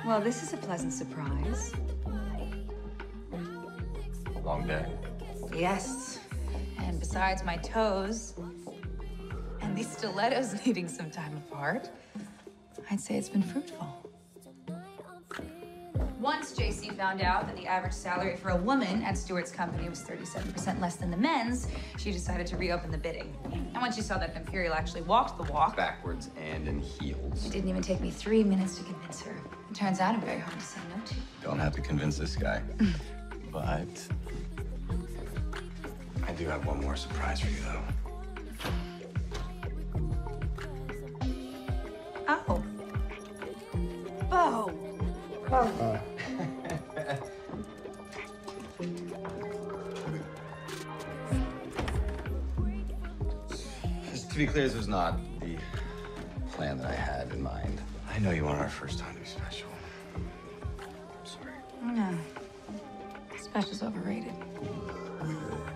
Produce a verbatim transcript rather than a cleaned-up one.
Well, this is a pleasant surprise. A long day. Yes. And besides my toes and these stilettos needing some time apart, I'd say it's been fruitful. Once J C found out that the average salary for a woman at Stewart's company was thirty-seven percent less than the men's, she decided to reopen the bidding. And when she saw that Imperial actually walked the walk... Backwards and in heels. It didn't even take me three minutes to convince her. It turns out I'm very hard to say no to. Don't have to convince this guy. But... I do have one more surprise for you, though. Oh. Bo. Oh. Just to be clear, this was not the plan that I had in mind. I know you want our first time to be special. I'm sorry. No. Special's overrated.